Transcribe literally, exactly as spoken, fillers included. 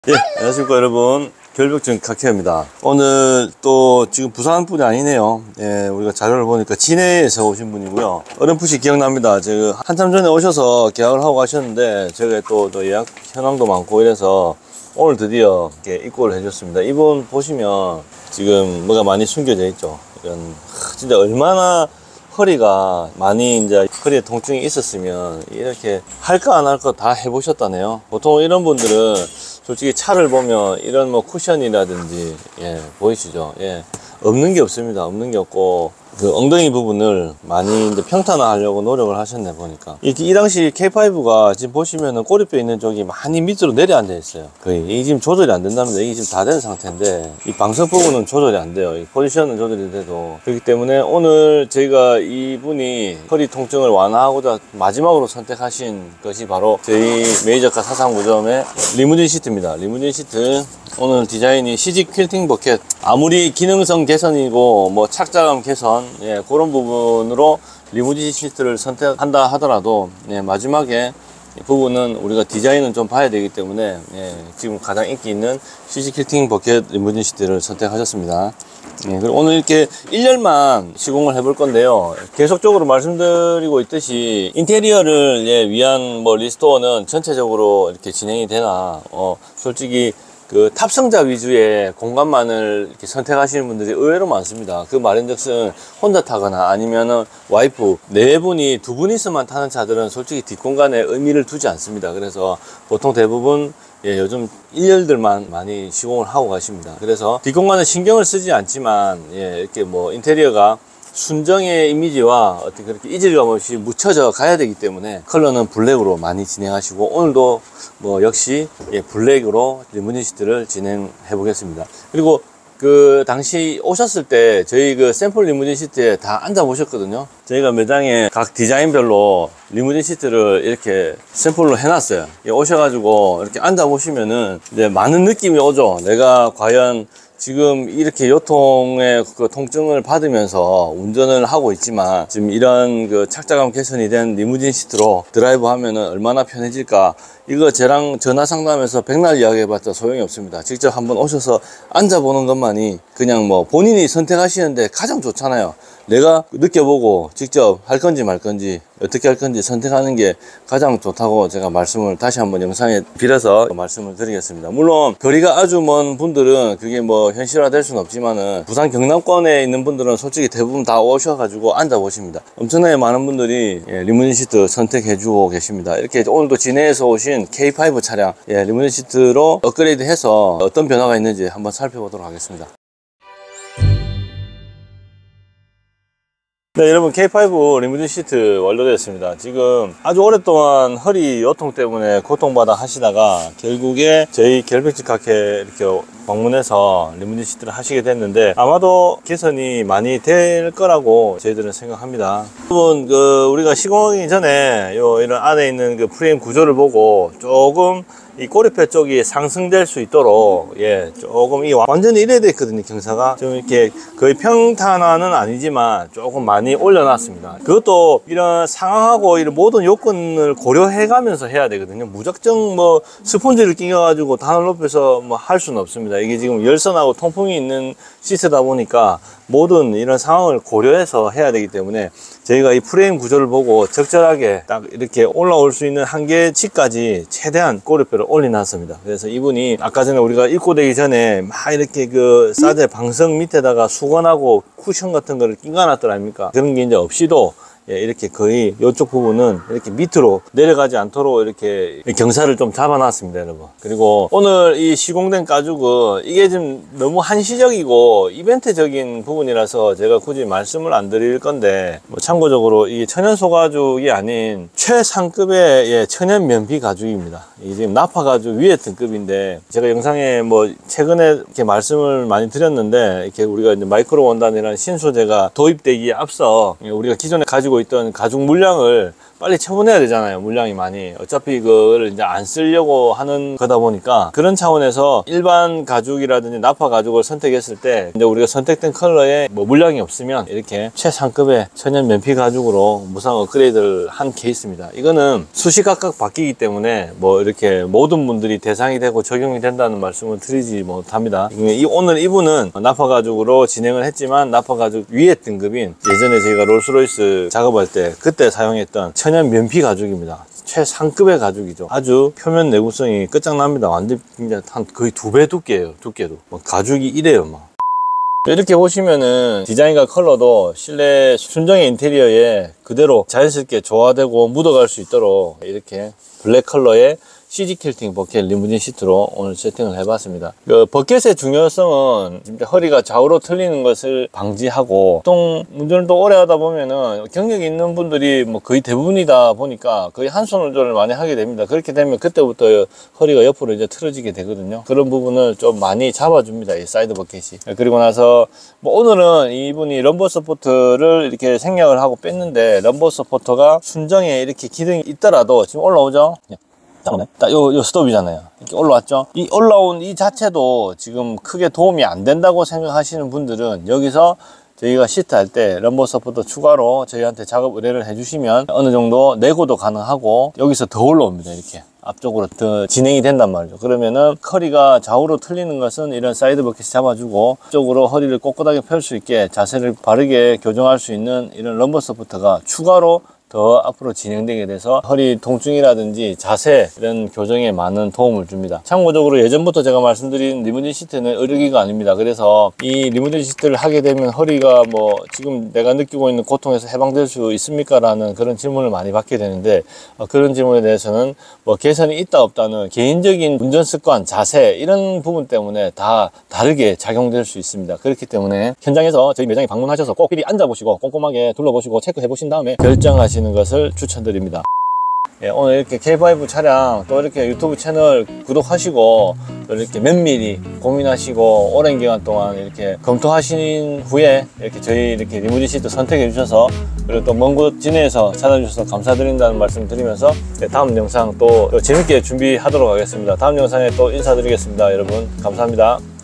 예, 안녕하십니까 여러분, 결벽증 각혜입니다. 오늘 또 지금 부산뿐이 아니네요. 예, 우리가 자료를 보니까 진해에서 오신 분이고요. 어렴풋이 기억납니다. 제가 한참 전에 오셔서 계약을 하고 가셨는데 제가 또, 또 예약 현황도 많고 이래서 오늘 드디어 이렇게 입고를 해줬습니다. 이분 보시면 지금 뭐가 많이 숨겨져 있죠. 이런 진짜 얼마나 허리가 많이 이제 허리에 통증이 있었으면 이렇게 할까 안 할까 다 해보셨다네요. 보통 이런 분들은 솔직히 차를 보면 이런 뭐 쿠션이라든지, 예, 보이시죠? 예, 없는 게 없습니다. 없는 게 없고, 그 엉덩이 부분을 많이 이제 평탄화하려고 노력을 하셨네, 보니까. 이, 이 당시 케이 파이브가 지금 보시면은 꼬리뼈 있는 쪽이 많이 밑으로 내려 앉아 있어요. 거의. 이게 지금 조절이 안 된답니다. 이게 지금 다 된 상태인데, 이 방석 부분은 조절이 안 돼요. 이 포지션은 조절이 돼도. 그렇기 때문에 오늘 저희가 이분이 허리 통증을 완화하고자 마지막으로 선택하신 것이 바로 저희 메이저카 사상구점의 리무진 시트입니다. 리무진 시트. 오늘 디자인이 시직 퀼팅 버켓. 아무리 기능성 개선이고 뭐 착자감 개선, 예, 그런 부분으로 리무진 시트를 선택한다 하더라도, 예, 마지막에 이 부분은 우리가 디자인은 좀 봐야 되기 때문에, 예, 지금 가장 인기 있는 시직 퀼팅 버켓 리무진 시트를 선택하셨습니다. 예, 그리고 오늘 이렇게 일 년만 시공을 해볼 건데요. 계속적으로 말씀드리고 있듯이 인테리어를, 예, 위한 뭐 리스토어는 전체적으로 이렇게 진행이 되나, 어, 솔직히 그 탑승자 위주의 공간만을 이렇게 선택하시는 분들이 의외로 많습니다. 그 말인즉슨 혼자 타거나 아니면은 와이프 네 분이 두 분이서만 타는 차들은 솔직히 뒷공간에 의미를 두지 않습니다. 그래서 보통 대부분, 예, 요즘 일렬들만 많이 시공을 하고 가십니다. 그래서 뒷공간에 신경을 쓰지 않지만, 예, 이렇게 뭐 인테리어가 순정의 이미지와 어떻게 그렇게 이질감 없이 묻혀져 가야 되기 때문에 컬러는 블랙으로 많이 진행하시고, 오늘도 뭐 역시, 예, 블랙으로 리무진 시트를 진행해 보겠습니다. 그리고 그 당시 오셨을 때 저희 그 샘플 리무진 시트에 다 앉아 보셨거든요. 저희가 매장에 각 디자인별로 리무진 시트를 이렇게 샘플로 해놨어요. 오셔가지고 이렇게 앉아 보시면은 이제 많은 느낌이 오죠. 내가 과연 지금 이렇게 요통의 그 통증을 받으면서 운전을 하고 있지만 지금 이런 그 착자감 개선이 된 리무진 시트로 드라이브 하면은 얼마나 편해질까. 이거 저랑 전화 상담해서 백날 이야기해봤자 소용이 없습니다. 직접 한번 오셔서 앉아보는 것만이 그냥 뭐 본인이 선택하시는데 가장 좋잖아요. 내가 느껴보고 직접 할 건지 말 건지 어떻게 할 건지 선택하는 게 가장 좋다고 제가 말씀을 다시 한번 영상에 빌어서 말씀을 드리겠습니다. 물론 거리가 아주 먼 분들은 그게 뭐 현실화될 수는 없지만은 부산 경남권에 있는 분들은 솔직히 대부분 다 오셔가지고 앉아 보십니다. 엄청나게 많은 분들이, 예, 리무진 시트 선택해 주고 계십니다. 이렇게 오늘도 진해에서 오신 케이 파이브 차량, 예, 리무진 시트로 업그레이드 해서 어떤 변화가 있는지 한번 살펴보도록 하겠습니다. 네, 여러분, 케이 파이브 리무진 시트 완료되었습니다. 지금 아주 오랫동안 허리 요통 때문에 고통받아 하시다가 결국에 저희 결벽증 각혜 이렇게 방문해서 리무진 시트를 하시게 됐는데 아마도 개선이 많이 될 거라고 저희들은 생각합니다. 여러분, 그 우리가 시공하기 전에 요 이런 안에 있는 그 프레임 구조를 보고 조금 이 꼬리뼈 쪽이 상승될 수 있도록, 예, 조금 이 완전히 이래야 됐거든요. 경사가 좀 이렇게 거의 평탄화는 아니지만 조금 많이 올려놨습니다. 그것도 이런 상황하고 이런 모든 요건을 고려해 가면서 해야 되거든요. 무작정 뭐 스폰지를 끼워 가지고 단을 높여서 뭐 할 수는 없습니다. 이게 지금 열선하고 통풍이 있는 시트다 보니까 모든 이런 상황을 고려해서 해야 되기 때문에 저희가 이 프레임 구조를 보고 적절하게 딱 이렇게 올라올 수 있는 한계치까지 최대한 꼬리뼈를 올려놨습니다. 그래서 이분이 아까 전에 우리가 입고되기 전에 막 이렇게 그 사제 방석 밑에다가 수건하고 쿠션 같은 거를 끼워놨더라 아닙니까? 그런 게 이제 없이도, 예, 이렇게 거의 이쪽 부분은 이렇게 밑으로 내려가지 않도록 이렇게 경사를 좀 잡아놨습니다, 여러분. 그리고 오늘 이 시공된 가죽은 이게 좀 너무 한시적이고 이벤트적인 부분이라서 제가 굳이 말씀을 안 드릴 건데, 뭐 참고적으로 이게 천연 소가죽이 아닌 최상급의, 예, 천연 면피 가죽입니다. 이게 지금 나파 가죽 위에 등급인데 제가 영상에 뭐 최근에 이렇게 말씀을 많이 드렸는데, 이렇게 우리가 이제 마이크로 원단이라는 신소재가 도입되기에 앞서 우리가 기존에 가지고 있던 가죽 물량을 빨리 처분해야 되잖아요. 물량이 많이. 어차피 그걸 이제 안 쓰려고 하는 거다 보니까 그런 차원에서 일반 가죽이라든지 나파 가죽을 선택했을 때 이제 우리가 선택된 컬러에 뭐 물량이 없으면 이렇게 최상급의 천연 면피 가죽으로 무상 업그레이드를 한 케이스입니다. 이거는 수시각각 바뀌기 때문에 뭐 이렇게 모든 분들이 대상이 되고 적용이 된다는 말씀을 드리지 못합니다. 이 오늘 이분은 나파 가죽으로 진행을 했지만 나파 가죽 위에 등급인 예전에 저희가 롤스로이스 작업할 때 그때 사용했던 천연 면피 가죽입니다. 최상급의 가죽이죠. 아주 표면 내구성이 끝장납니다. 완전 한 거의 두 배 두께예요. 두께도 가죽이 이래요. 막. 이렇게 보시면은 디자인과 컬러도 실내 순정의 인테리어에 그대로 자연스럽게 조화되고 묻어갈 수 있도록 이렇게 블랙 컬러의 씨지 퀼팅 버켓 리무진 시트로 오늘 세팅을 해봤습니다. 그 버켓의 중요성은 진짜 허리가 좌우로 틀리는 것을 방지하고 보통 운전을 또 오래 하다 보면은 경력이 있는 분들이 뭐 거의 대부분이다 보니까 거의 한 손 운전을 많이 하게 됩니다. 그렇게 되면 그때부터 허리가 옆으로 이제 틀어지게 되거든요. 그런 부분을 좀 많이 잡아줍니다. 이 사이드 버켓이. 그리고 나서 뭐 오늘은 이분이 럼버 서포트를 이렇게 생략을 하고 뺐는데 럼버 서포터가 순정에 이렇게 기능이 있더라도 지금 올라오죠? 잠깐만, 딱 요, 요 스톱이잖아요. 이렇게 올라왔죠? 이 올라온 이 자체도 지금 크게 도움이 안 된다고 생각하시는 분들은 여기서 저희가 시트 할 때 럼버 서포터 추가로 저희한테 작업 의뢰를 해주시면 어느 정도 내고도 가능하고 여기서 더 올라옵니다. 이렇게 앞쪽으로 더 진행이 된단 말이죠. 그러면은 허리가 좌우로 틀리는 것은 이런 사이드 버킷이 잡아주고 앞쪽으로 허리를 꼿꼿하게 펼 수 있게 자세를 바르게 교정할 수 있는 이런 럼버 서포터가 추가로 더 앞으로 진행되게 돼서 허리 통증이라든지 자세 이런 교정에 많은 도움을 줍니다. 참고적으로 예전부터 제가 말씀드린 리무진 시트는 의료기가 아닙니다. 그래서 이 리무진 시트를 하게 되면 허리가 뭐 지금 내가 느끼고 있는 고통에서 해방될 수 있습니까? 라는 그런 질문을 많이 받게 되는데 어, 그런 질문에 대해서는 뭐 개선이 있다 없다는 개인적인 운전 습관, 자세 이런 부분 때문에 다 다르게 작용될 수 있습니다. 그렇기 때문에 현장에서 저희 매장에 방문하셔서 꼭 미리 앉아보시고 꼼꼼하게 둘러보시고 체크해 보신 다음에 결정하시는 것을 추천드립니다. 예, 오늘 이렇게 케이 파이브 차량 또 이렇게 유튜브 채널 구독하시고 또 이렇게 면밀히 고민하시고 오랜 기간 동안 이렇게 검토하신 후에 이렇게 저희 이렇게 리무진 시트 선택해 주셔서 그리고 또 먼 곳 진해에서 찾아주셔서 감사드린다는 말씀 드리면서 네, 다음 영상 또 재밌게 준비하도록 하겠습니다. 다음 영상에 또 인사드리겠습니다. 여러분 감사합니다.